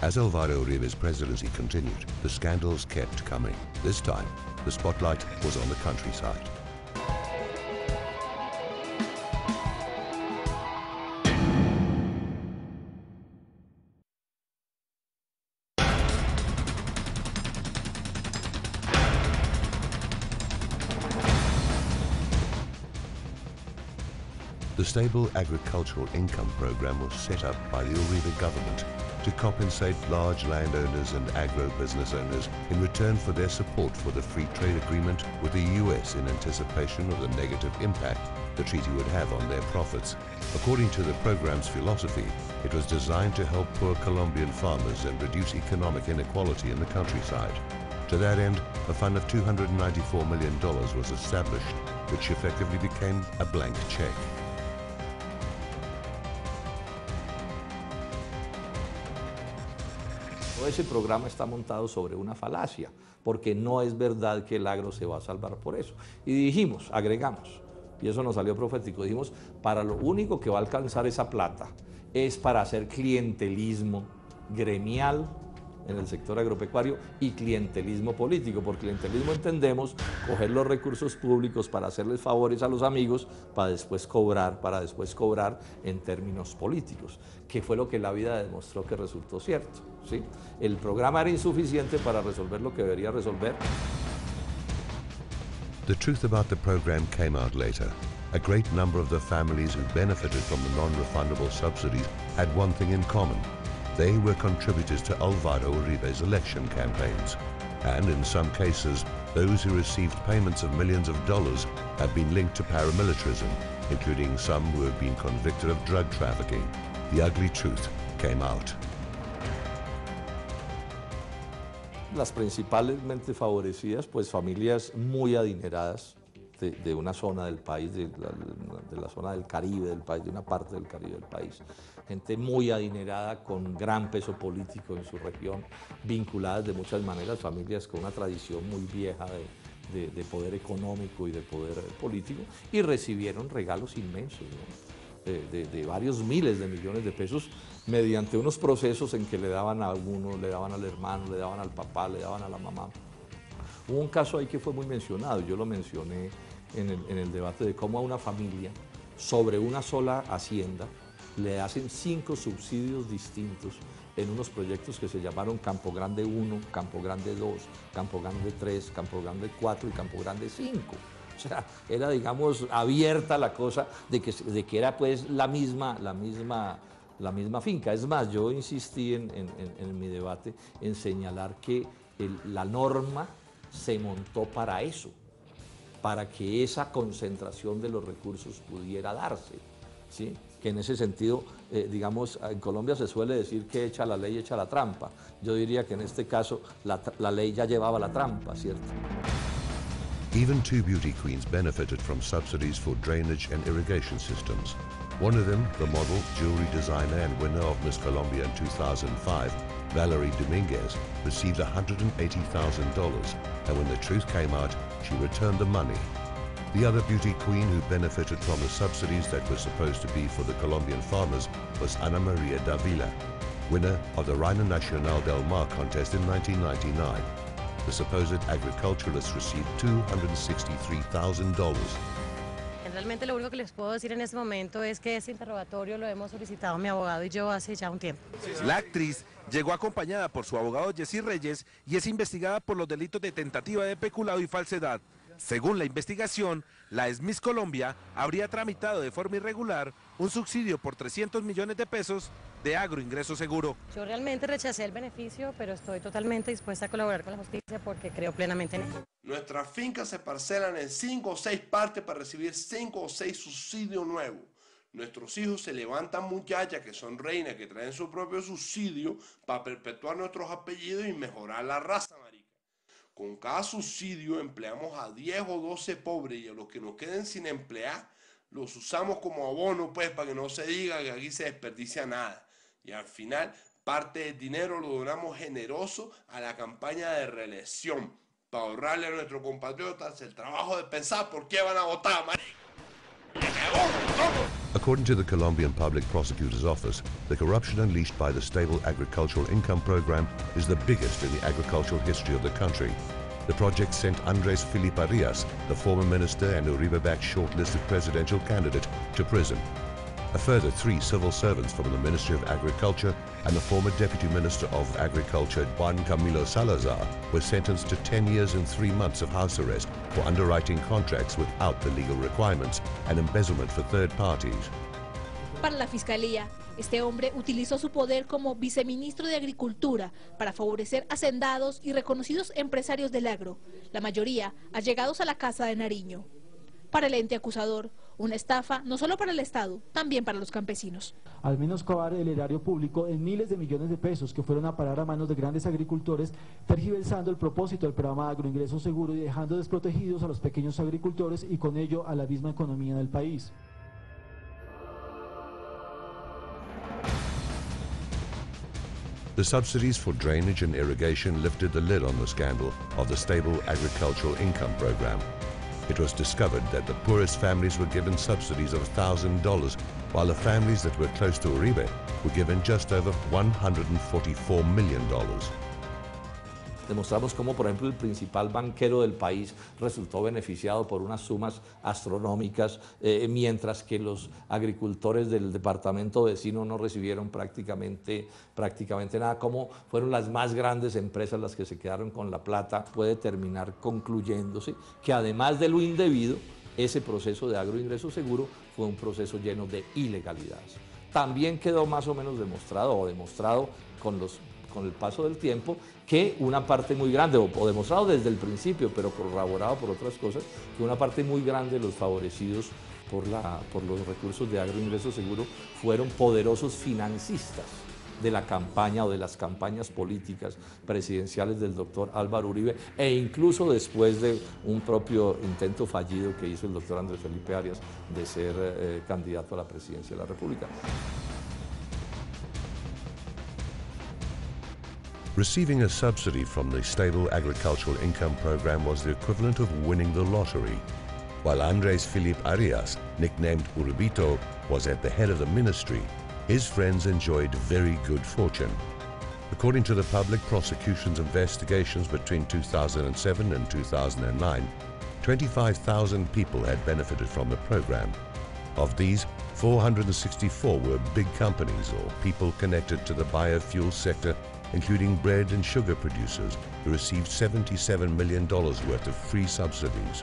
As Álvaro Uribe's presidency continued, the scandals kept coming. This time, the spotlight was on the countryside. The Stable Agricultural Income Program was set up by the Uribe government to compensate large landowners and agro-business owners in return for their support for the free trade agreement with the US in anticipation of the negative impact the treaty would have on their profits. According to the program's philosophy, it was designed to help poor Colombian farmers and reduce economic inequality in the countryside. To that end, a fund of $294 million was established, which effectively became a blank check. Ese programa está montado sobre una falacia, porque no es verdad que el agro se va a salvar por eso. Y dijimos, agregamos, y eso nos salió profético, dijimos, para lo único que va a alcanzar esa plata es para hacer clientelismo gremial en el sector agropecuario y clientelismo político. Por clientelismo entendemos coger los recursos públicos para hacerles favores a los amigos para después cobrar en términos políticos, que fue lo que la vida demostró que resultó cierto, ¿sí? El programa era insuficiente para resolver lo que debería resolver. The truth about the program came out later. A great number of the families who benefited from the non-refundable subsidies had one thing in common. They were contributors to Álvaro Uribe's election campaigns. And in some cases, those who received payments of millions of dollars have been linked to paramilitarism, including some who have been convicted of drug trafficking. The ugly truth came out. Las principalmente favorecidas, pues familias muy adineradas de una zona del país, de la zona del Caribe del país, de una parte del Caribe del país. Gente muy adinerada, con gran peso político en su región, vinculadas de muchas maneras, familias con una tradición muy vieja de poder económico y de poder político, y recibieron regalos inmensos, ¿no? De varios miles de millones de pesos mediante unos procesos en que le daban a uno, le daban al hermano, le daban al papá, le daban a la mamá. Hubo un caso ahí que fue muy mencionado, yo lo mencioné en el debate de cómo a una familia sobre una sola hacienda le hacen 5 subsidios distintos en unos proyectos que se llamaron Campo Grande 1, Campo Grande 2, Campo Grande 3, Campo Grande 4 y Campo Grande 5. O sea, era, digamos, abierta la cosa de que era pues la misma finca. Es más, yo insistí en mi debate en señalar que la norma se montó para eso, para que esa concentración de los recursos pudiera darse, ¿sí? Que en ese sentido, digamos, en Colombia se suele decir que echa la ley, echa la trampa. Yo diría que en este caso la ley ya llevaba la trampa, ¿cierto? Even 2 beauty queens benefited from subsidies for drainage and irrigation systems. One of them, the model, jewelry designer and winner of Miss Colombia in 2005, Valerie Dominguez, received $180,000, and when the truth came out, she returned the money. The other beauty queen who benefited from the subsidies that were supposed to be for the Colombian farmers was Ana Maria Davila, winner of the Reina Nacional del Mar contest in 1999. The supposed agriculturalist received $263,000. Realmente lo único que les puedo decir en este momento es que ese interrogatorio lo hemos solicitado mi abogado y yo hace ya un tiempo. La actriz llegó acompañada por su abogado Jessy Reyes y es investigada por los delitos de tentativa de peculado y falsedad. Según la investigación, la ex Miss Colombia habría tramitado de forma irregular un subsidio por 300 millones de pesos de agroingreso seguro. Yo realmente rechacé el beneficio, pero estoy totalmente dispuesta a colaborar con la justicia porque creo plenamente en ello. Nuestras fincas se parcelan en 5 o 6 partes para recibir 5 o 6 subsidios nuevos. Nuestros hijos se levantan muchachas que son reinas, que traen su propio subsidio para perpetuar nuestros apellidos y mejorar la raza, marica. Con cada subsidio empleamos a 10 o 12 pobres y a los que nos queden sin emplear los usamos como abono, pues, para que no se diga que aquí se desperdicia nada. Y al final, parte del dinero lo donamos generoso a la campaña de reelección para ahorrarle a nuestros compatriotas el trabajo de pensar por qué van a votar, marica. ¡Me cagó! According to the Colombian Public Prosecutor's Office, the corruption unleashed by the Stable Agricultural Income Program is the biggest in the agricultural history of the country. The project sent Andrés Filipe Arias, the former minister and Uribe-backed shortlisted presidential candidate, to prison. A further 3 civil servants from the Ministry of Agriculture and the former Deputy Minister of Agriculture, Juan Camilo Salazar, were sentenced to 10 years and 3 months of house arrest for underwriting contracts without the legal requirements and embezzlement for third parties. Para la Fiscalía, este hombre utilizó su poder como viceministro de Agricultura para favorecer hacendados y reconocidos empresarios del agro, la mayoría allegados a la Casa de Nariño. Para el ente acusador, una estafa no solo para el Estado, también para los campesinos. Al menoscabar el erario público en miles de millones de pesos que fueron a parar a manos de grandes agricultores, tergiversando el propósito del programa de agroingreso seguro y dejando desprotegidos a los pequeños agricultores y con ello a la misma economía del país. The subsidies for drainage and irrigation lifted the lid on the scandal of the Stable Agricultural Income Program. It was discovered that the poorest families were given subsidies of $1,000, while the families that were close to Uribe were given just over $144 million. Demostramos cómo, por ejemplo, el principal banquero del país resultó beneficiado por unas sumas astronómicas, mientras que los agricultores del departamento vecino no recibieron prácticamente nada. Cómo fueron las más grandes empresas las que se quedaron con la plata. Puede terminar concluyéndose que además de lo indebido, ese proceso de agroingreso seguro fue un proceso lleno de ilegalidades. También quedó más o menos demostrado con el paso del tiempo, que una parte muy grande, o demostrado desde el principio, pero corroborado por otras cosas, que una parte muy grande de los favorecidos por los recursos de agroingreso seguro fueron poderosos financistas de la campaña o de las campañas políticas presidenciales del doctor Álvaro Uribe, e incluso después de un propio intento fallido que hizo el doctor Andrés Filipe Arias de ser candidato a la presidencia de la República. Receiving a subsidy from the Stable Agricultural Income Program was the equivalent of winning the lottery. While Andrés Filipe Arias, nicknamed Uribito, was at the head of the ministry, his friends enjoyed very good fortune. According to the public prosecution's investigations between 2007 and 2009, 25,000 people had benefited from the program. Of these, 464 were big companies or people connected to the biofuel sector, including bread and sugar producers, who received $77 million worth of free subsidies.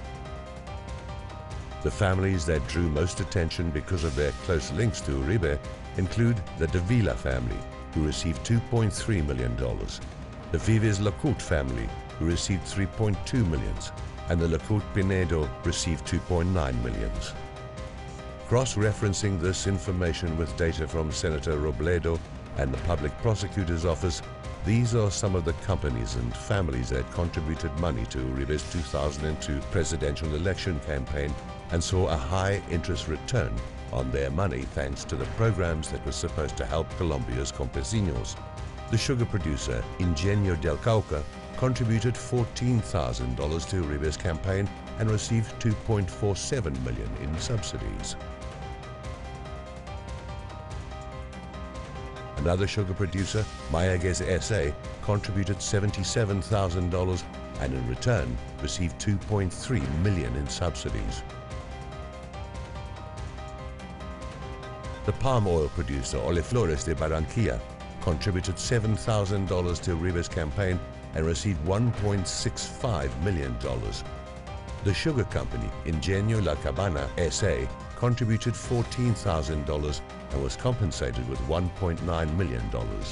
The families that drew most attention because of their close links to Uribe include the Davila family, who received $2.3 million, the Vives Lacourt family, who received $3.2 million, and the Lacourt Pinedo received $2.9 million. Cross-referencing this information with data from Senator Robledo and the Public Prosecutor's Office, these are some of the companies and families that contributed money to Uribe's 2002 presidential election campaign and saw a high interest return on their money thanks to the programs that were supposed to help Colombia's campesinos. The sugar producer Ingenio del Cauca contributed $14,000 to Uribe's campaign and received $2.47 million in subsidies. Another sugar producer, Mayaguez S.A., contributed $77,000 and in return received $2.3 million in subsidies. The palm oil producer, Oleflores de Barranquilla, contributed $7,000 to Uribe's campaign and received $1.65 million. The sugar company, Ingenio La Cabana S.A., contributed $14,000 and was compensated with $1.9 million.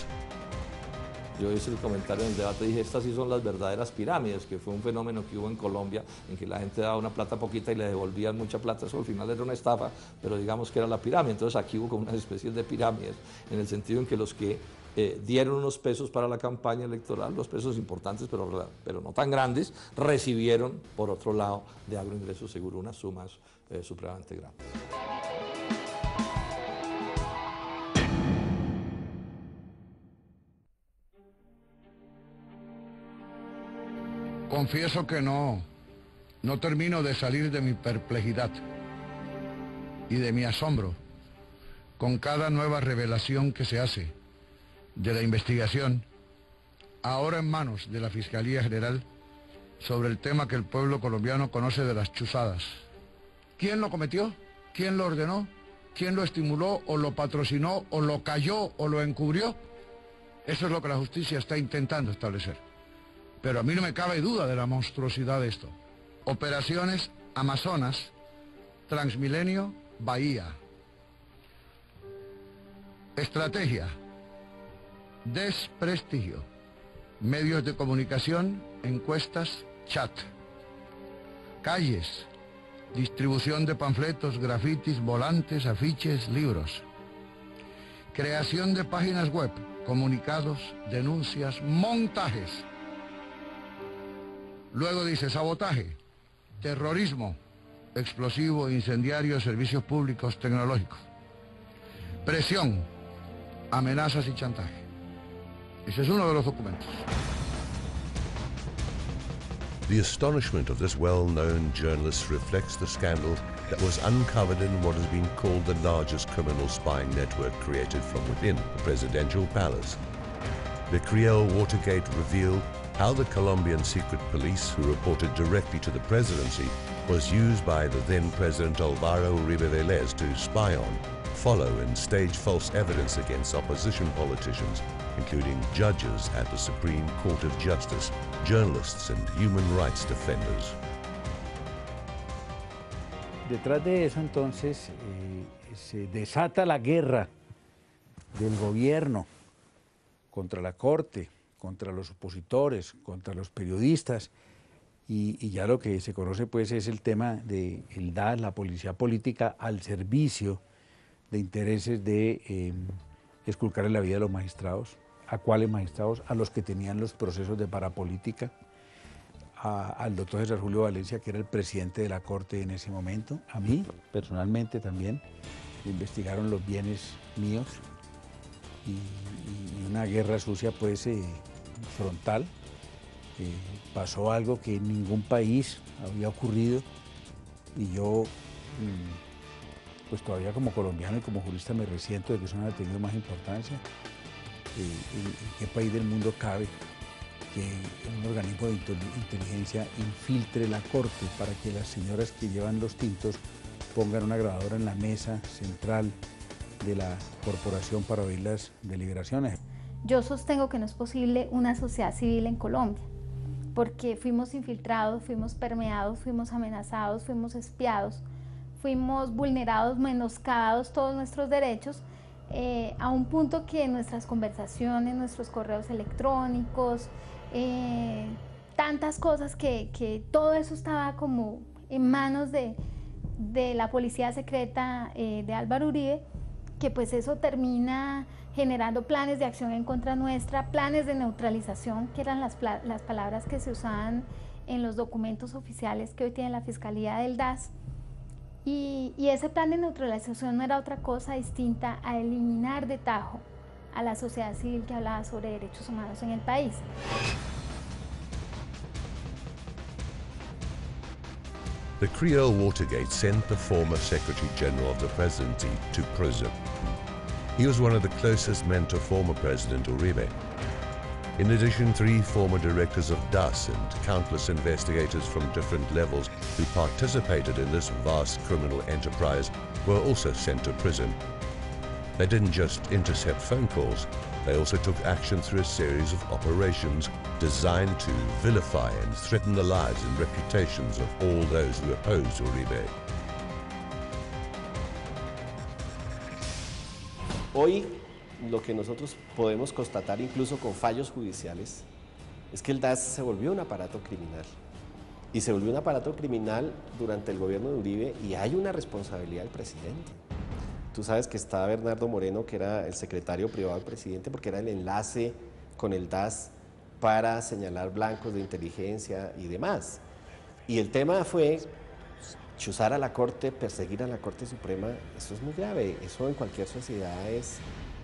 Yo hice el comentario en el debate, dije, estas sí son las verdaderas pirámides, que fue un fenómeno que hubo en Colombia, en que la gente daba una plata poquita y le devolvían mucha plata. Eso al final era una estafa, pero digamos que era la pirámide. Entonces aquí hubo como unas especies de pirámides, en el sentido en que los que dieron unos pesos para la campaña electoral, los pesos importantes, pero no tan grandes, recibieron, por otro lado, de agroingreso seguro unas sumas supremamente grandes. Confieso que no termino de salir de mi perplejidad. y de mi asombro con cada nueva revelación que se hace de la investigación, ahora en manos de la Fiscalía General, sobre el tema que el pueblo colombiano conoce de las chuzadas. ¿Quién lo cometió? ¿Quién lo ordenó? ¿Quién lo estimuló o lo patrocinó o lo cayó o lo encubrió? Eso es lo que la justicia está intentando establecer. Pero a mí no me cabe duda de la monstruosidad de esto. Operaciones Amazonas, Transmilenio, Bahía. Estrategia, desprestigio, medios de comunicación, encuestas, chat. Calles, distribución de panfletos, grafitis, volantes, afiches, libros. Creación de páginas web, comunicados, denuncias, montajes. Luego dice sabotaje, terrorismo, explosivo, incendiario, servicios públicos, tecnológicos. Presión, amenazas y chantaje. Ese es uno de los documentos. The astonishment of this well-known journalist reflects the scandal that was uncovered in what has been called the largest criminal spying network created from within the presidential palace. The Creole Watergate revealed how the Colombian secret police, who reported directly to the presidency, was used by the then-President Álvaro Uribe Vélez to spy on, follow and stage false evidence against opposition politicians, including judges at the Supreme Court of Justice, journalists and human rights defenders. Detrás de eso, entonces, se desata la guerra del gobierno contra la Corte, contra los opositores, contra los periodistas, y ya lo que se conoce pues es el tema del DAS, la policía política, al servicio de intereses de esculcar en la vida de los magistrados. ¿A cuáles magistrados? A los que tenían los procesos de parapolítica, al doctor César Julio Valencia, que era el presidente de la Corte en ese momento, a mí personalmente también, me investigaron los bienes míos y una guerra sucia pues frontal. Pasó algo que en ningún país había ocurrido y yo pues todavía como colombiano y como jurista me resiento de que eso no haya tenido más importancia. ¿En qué país del mundo cabe que un organismo de inteligencia infiltre la Corte para que las señoras que llevan los tintos pongan una grabadora en la mesa central de la corporación para oír las deliberaciones? Yo sostengo que no es posible una sociedad civil en Colombia, porque fuimos infiltrados, fuimos permeados, fuimos amenazados, fuimos espiados, fuimos vulnerados, menoscabados todos nuestros derechos, a un punto que nuestras conversaciones, nuestros correos electrónicos, tantas cosas que todo eso estaba como en manos de la policía secreta de Álvaro Uribe, que pues eso termina generando planes de acción en contra nuestra, planes de neutralización, que eran las palabras que se usaban en los documentos oficiales que hoy tiene la Fiscalía del DAS. Y ese plan de neutralización no era otra cosa distinta a eliminar de tajo a la sociedad civil que hablaba sobre derechos humanos en el país. The Creole Watergate sent the former Secretary General of the Presidency to prison. He was one of the closest men to former President Uribe. In addition, 3 former directors of DAS and countless investigators from different levels who participated in this vast criminal enterprise were also sent to prison. They didn't just intercept phone calls, they also took action through a series of operations designed to vilify and threaten the lives and reputations of all those who opposed Uribe. Hoy, lo que nosotros podemos constatar, incluso con fallos judiciales, es que el DAS se volvió un aparato criminal. Y se volvió un aparato criminal durante el gobierno de Uribe y hay una responsabilidad del presidente. Tú sabes que está Bernardo Moreno, que era el secretario privado del presidente, porque era el enlace con el DAS para señalar blancos de inteligencia y demás. Y el tema fue chuzar a la Corte, perseguir a la Corte Suprema. Eso es muy grave, eso en cualquier sociedad es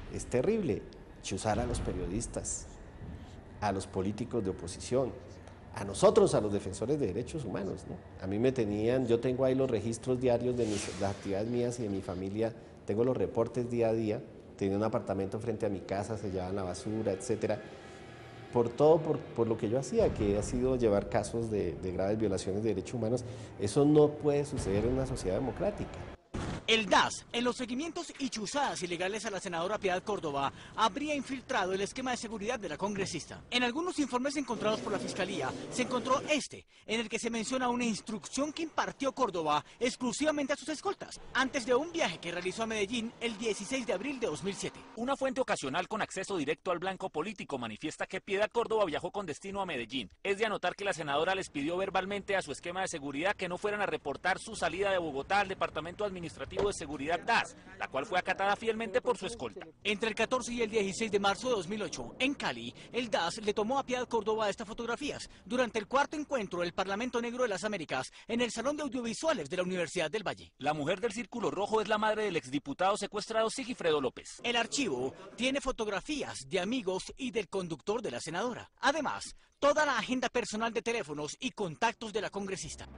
terrible. Chuzar a los periodistas, a los políticos de oposición, a nosotros, a los defensores de derechos humanos, ¿no? A mí me tenían, yo tengo ahí los registros diarios de las actividades mías y de mi familia, tengo los reportes día a día, tenía un apartamento frente a mi casa, se llevaban la basura, etcétera. Por todo, por lo que yo hacía, que ha sido llevar casos de graves violaciones de derechos humanos, eso no puede suceder en una sociedad democrática. El DAS, en los seguimientos y chuzadas ilegales a la senadora Piedad Córdoba, habría infiltrado el esquema de seguridad de la congresista. En algunos informes encontrados por la Fiscalía, se encontró en el que se menciona una instrucción que impartió Córdoba exclusivamente a sus escoltas, antes de un viaje que realizó a Medellín el 16 de abril de 2007. Una fuente ocasional con acceso directo al blanco político manifiesta que Piedad Córdoba viajó con destino a Medellín. Es de anotar que la senadora les pidió verbalmente a su esquema de seguridad que no fueran a reportar su salida de Bogotá al Departamento Administrativo de Seguridad DAS, la cual fue acatada fielmente por su escolta. Entre el 14 y el 16 de marzo de 2008, en Cali, el DAS le tomó a Piedad Córdoba estas fotografías durante el cuarto encuentro del Parlamento Negro de las Américas en el Salón de Audiovisuales de la Universidad del Valle. La mujer del Círculo Rojo es la madre del exdiputado secuestrado Sigifredo López. El archivo tiene fotografías de amigos y del conductor de la senadora. Además, toda la agenda personal de teléfonos y contactos de la congresista.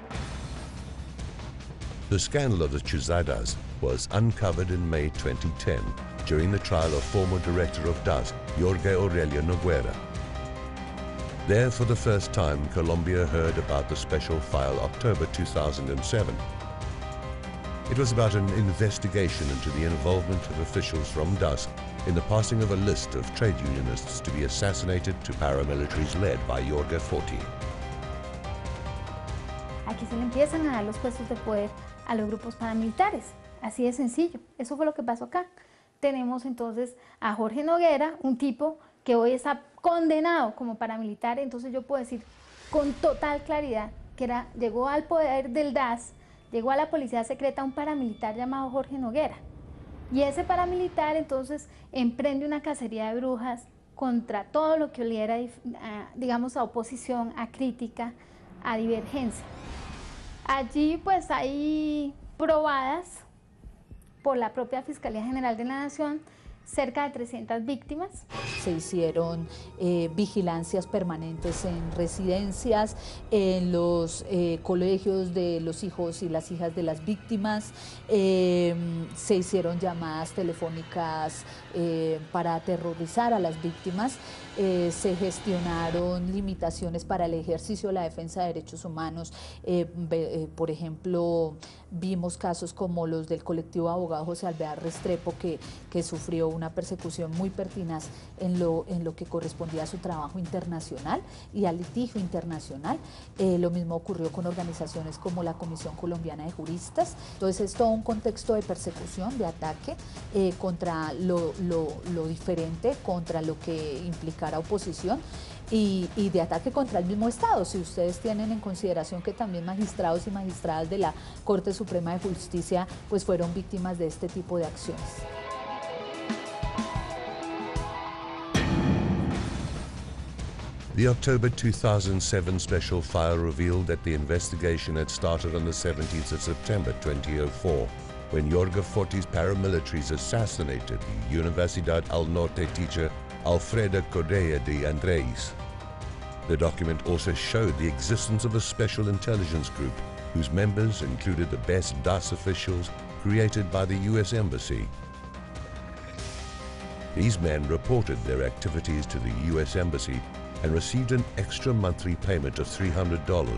The scandal of the Chuzadas was uncovered in May 2010 during the trial of former director of DAS, Jorge Aurelio Noguera. There, for the first time, Colombia heard about the special file October 2007. It was about an investigation into the involvement of officials from DAS in the passing of a list of trade unionists to be assassinated to paramilitaries led by Jorge Forti. Aquí se le empiezan a dar los puestos de poder a los grupos paramilitares, así de sencillo. Eso fue lo que pasó acá. Tenemos entonces a Jorge Noguera, un tipo que hoy está condenado como paramilitar, entonces yo puedo decir con total claridad que llegó al poder del DAS, llegó a la policía secreta un paramilitar llamado Jorge Noguera. Y ese paramilitar entonces emprende una cacería de brujas contra todo lo que oliera, digamos, a oposición, a crítica, a divergencia. Allí pues hay probadas por la propia Fiscalía General de la Nación cerca de 300 víctimas. Se hicieron vigilancias permanentes en residencias, en los colegios de los hijos y las hijas de las víctimas, se hicieron llamadas telefónicas para aterrorizar a las víctimas, se gestionaron limitaciones para el ejercicio de la defensa de derechos humanos, por ejemplo, vimos casos como los del colectivo abogado José Alvear Restrepo que sufrió una persecución muy pertinaz en lo que correspondía a su trabajo internacional y al litigio internacional. Lo mismo ocurrió con organizaciones como la Comisión Colombiana de Juristas. Entonces es todo un contexto de persecución, de ataque contra lo diferente, contra lo que implicara oposición y de ataque contra el mismo Estado. Si ustedes tienen en consideración que también magistrados y magistradas de la Corte Suprema de Justicia pues fueron víctimas de este tipo de acciones. The October 2007 special file revealed that the investigation had started on the 17th of September 2004, when Jorge Forti's paramilitaries assassinated the Universidad al Norte teacher Alfreda Correa de Andrés. The document also showed the existence of a special intelligence group whose members included the best DAS officials created by the US Embassy. These men reported their activities to the US Embassy and received an extra monthly payment of $300.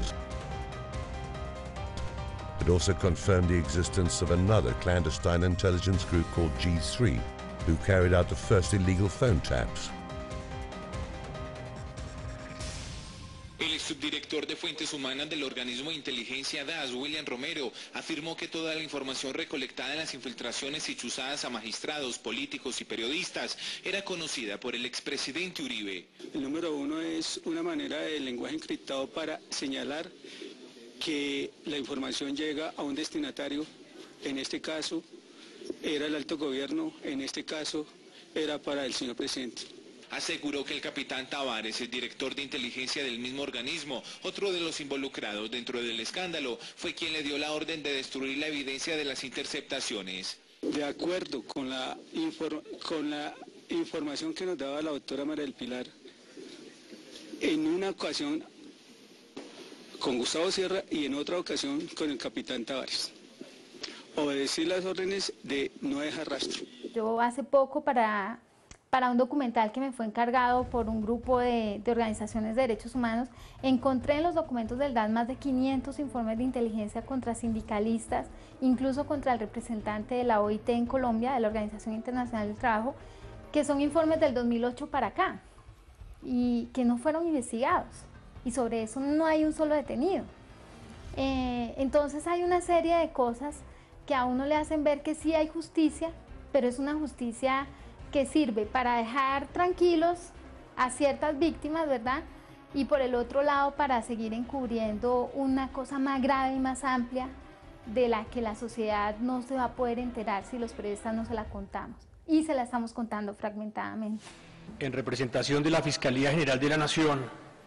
It also confirmed the existence of another clandestine intelligence group called G3, who carried out the first illegal phone taps. El subdirector de Fuentes Humanas del organismo de inteligencia DAS, William Romero, afirmó que toda la información recolectada en las infiltraciones y chuzadas a magistrados, políticos y periodistas era conocida por el expresidente Uribe. El número uno es una manera de lenguaje encriptado para señalar que la información llega a un destinatario. En este caso era el alto gobierno, en este caso era para el señor presidente. Aseguró que el capitán Tavares, el director de inteligencia del mismo organismo, otro de los involucrados dentro del escándalo, fue quien le dio la orden de destruir la evidencia de las interceptaciones. De acuerdo con la información que nos daba la doctora María del Pilar, en una ocasión con Gustavo Sierra y en otra ocasión con el capitán Tavares. Obedecí las órdenes de no dejar rastro. Yo hace poco para un documental que me fue encargado por un grupo de organizaciones de derechos humanos, encontré en los documentos del DAS más de 500 informes de inteligencia contra sindicalistas, incluso contra el representante de la OIT en Colombia, de la Organización Internacional del Trabajo, que son informes del 2008 para acá y que no fueron investigados, y sobre eso no hay un solo detenido. Entonces hay una serie de cosas que a uno le hacen ver que sí hay justicia, pero es una justicia que sirve para dejar tranquilos a ciertas víctimas, ¿verdad? Y por el otro lado para seguir encubriendo una cosa más grave y más amplia de la que la sociedad no se va a poder enterar si los periodistas no se la contamos. Y se la estamos contando fragmentadamente. En representación de la Fiscalía General de la Nación,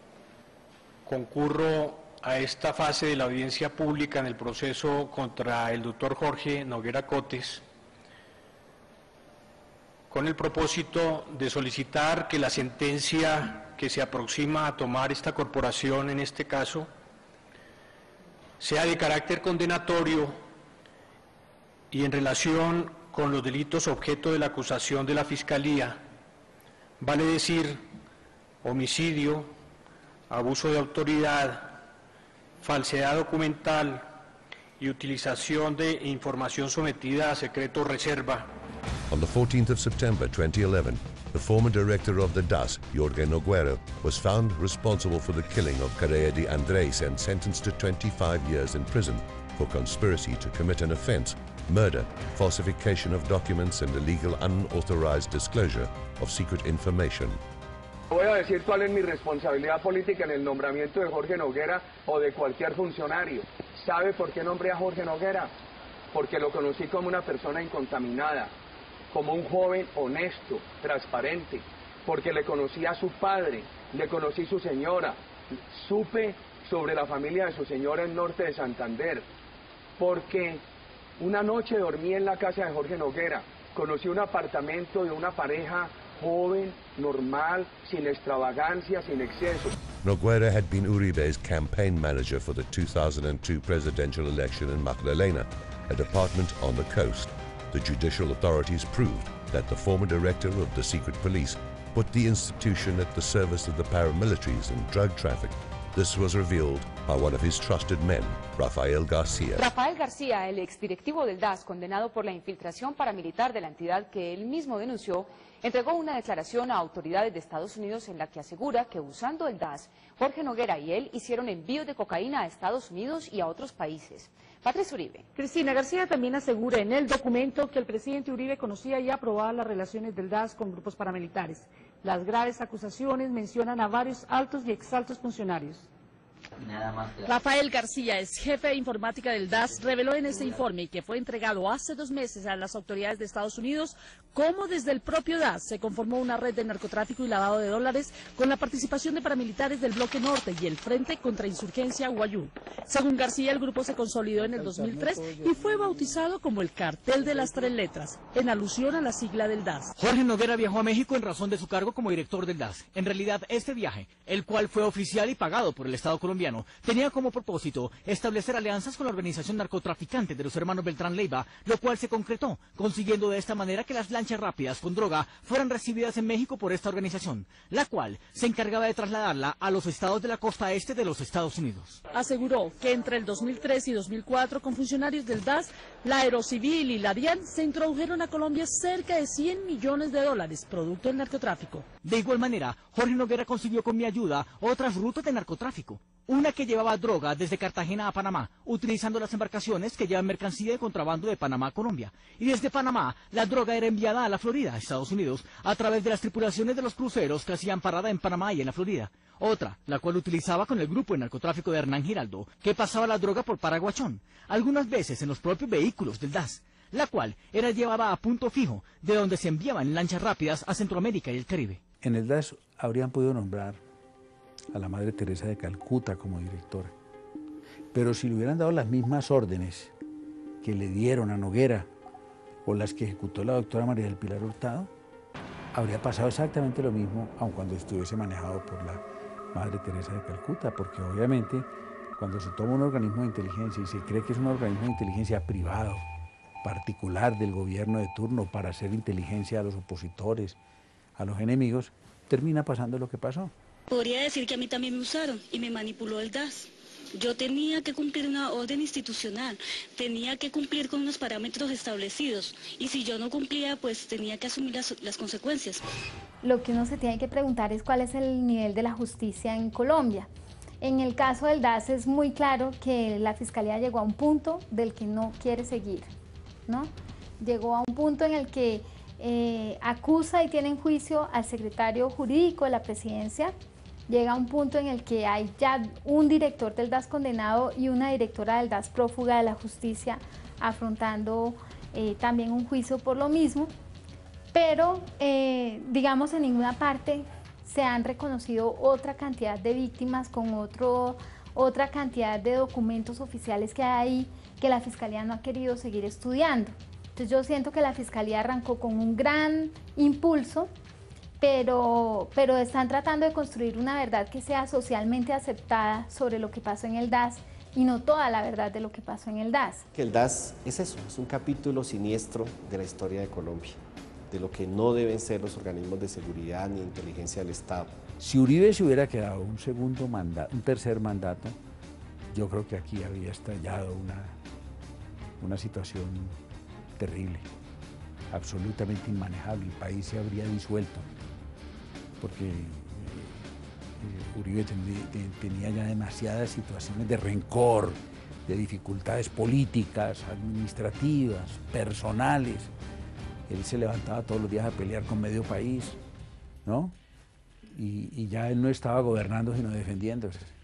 concurro a esta fase de la audiencia pública en el proceso contra el doctor Jorge Noguera Cotes, con el propósito de solicitar que la sentencia que se aproxima a tomar esta corporación en este caso sea de carácter condenatorio y en relación con los delitos objeto de la acusación de la Fiscalía, vale decir homicidio, abuso de autoridad, falsedad documental y utilización de información sometida a secreto o reserva. On the 14th of September 2011, the former director of the DAS, Jorge Noguera, was found responsible for the killing of Correa de Andrés and sentenced to 25 years in prison for conspiracy to commit an offense, murder, falsification of documents and illegal unauthorized disclosure of secret information. Voy a decir cuál es mi responsabilidad política en el nombramiento de Jorge Noguera o de cualquier funcionario. ¿Sabe por qué nombré a Jorge Noguera? Porque lo conocí como una persona incontaminada, como un joven honesto, transparente, porque le conocí a su padre, le conocí su señora, supe sobre la familia de su señora en norte de Santander, porque una noche dormí en la casa de Jorge Noguera, conocí un apartamento de una pareja joven, normal, sin extravagancia, sin exceso. Noguera had been Uribe's campaign manager for the 2002 presidential election in Magdalena, a department on the coast. The judicial authorities proved that the former director of the secret police put the institution at the service of the paramilitaries and drug traffic. This was revealed by one of his trusted men, Rafael García. Rafael García, el exdirectivo del DAS, condenado por la infiltración paramilitar de la entidad que él mismo denunció, entregó una declaración a autoridades de Estados Unidos en la que asegura que usando el DAS, Jorge Noguera y él hicieron envíos de cocaína a Estados Unidos y a otros países. Patricia Uribe. Cristina García también asegura en el documento que el presidente Uribe conocía y aprobaba las relaciones del DAS con grupos paramilitares. Las graves acusaciones mencionan a varios altos y exaltos funcionarios. Rafael García, ex jefe de informática del DAS, reveló en este informe que fue entregado hace 2 meses a las autoridades de Estados Unidos cómo desde el propio DAS se conformó una red de narcotráfico y lavado de dólares con la participación de paramilitares del Bloque Norte y el Frente contra Insurgencia Guayú. Según García, el grupo se consolidó en el 2003 y fue bautizado como el Cartel de las 3 letras, en alusión a la sigla del DAS. Jorge Noguera viajó a México en razón de su cargo como director del DAS. En realidad, este viaje, el cual fue oficial y pagado por el Estado colombiano, tenía como propósito establecer alianzas con la organización narcotraficante de los hermanos Beltrán Leiva, lo cual se concretó, consiguiendo de esta manera que las lanchas rápidas con droga fueran recibidas en México por esta organización, la cual se encargaba de trasladarla a los estados de la costa este de los Estados Unidos. Aseguró que entre el 2003 y 2004, con funcionarios del DAS, la Aerocivil y la DIAN se introdujeron a Colombia cerca de $100 millones, producto del narcotráfico. De igual manera, Jorge Noguera consiguió con mi ayuda otras rutas de narcotráfico. Una que llevaba droga desde Cartagena a Panamá, utilizando las embarcaciones que llevan mercancía de contrabando de Panamá a Colombia. Y desde Panamá, la droga era enviada a la Florida, Estados Unidos, a través de las tripulaciones de los cruceros que hacían parada en Panamá y en la Florida. Otra, la cual utilizaba con el grupo de narcotráfico de Hernán Giraldo, que pasaba la droga por Paraguachón, algunas veces en los propios vehículos del DAS, la cual era llevada a punto fijo, de donde se enviaban en lanchas rápidas a Centroamérica y el Caribe. En el DAS habrían podido nombrar a la Madre Teresa de Calcuta como directora, pero si le hubieran dado las mismas órdenes que le dieron a Noguera o las que ejecutó la doctora María del Pilar Hurtado, habría pasado exactamente lo mismo, aun cuando estuviese manejado por la Madre Teresa de Calcuta, porque obviamente cuando se toma un organismo de inteligencia y se cree que es un organismo de inteligencia privado, particular del gobierno de turno para hacer inteligencia a los opositores, a los enemigos, termina pasando lo que pasó. Podría decir que a mí también me usaron y me manipuló el DAS. Yo tenía que cumplir una orden institucional, tenía que cumplir con unos parámetros establecidos y si yo no cumplía, pues tenía que asumir las consecuencias. Lo que uno se tiene que preguntar es cuál es el nivel de la justicia en Colombia. En el caso del DAS es muy claro que la Fiscalía llegó a un punto del que no quiere seguir, ¿no? Llegó a un punto en el que acusa y tiene en juicio al secretario jurídico de la presidencia. Llega a un punto en el que hay ya un director del DAS condenado y una directora del DAS prófuga de la justicia afrontando también un juicio por lo mismo, pero digamos en ninguna parte se han reconocido otra cantidad de víctimas con otra cantidad de documentos oficiales que hay ahí que la Fiscalía no ha querido seguir estudiando. Entonces yo siento que la Fiscalía arrancó con un gran impulso, pero están tratando de construir una verdad que sea socialmente aceptada sobre lo que pasó en el DAS y no toda la verdad de lo que pasó en el DAS. Que el DAS es eso, es un capítulo siniestro de la historia de Colombia, de lo que no deben ser los organismos de seguridad ni de inteligencia del Estado. Si Uribe se hubiera quedado un tercer mandato, yo creo que aquí habría estallado una situación terrible, absolutamente inmanejable, el país se habría disuelto, porque Uribe tenía ya demasiadas situaciones de rencor, de dificultades políticas, administrativas, personales. Él se levantaba todos los días a pelear con medio país, ¿no? Y ya él no estaba gobernando, sino defendiéndose.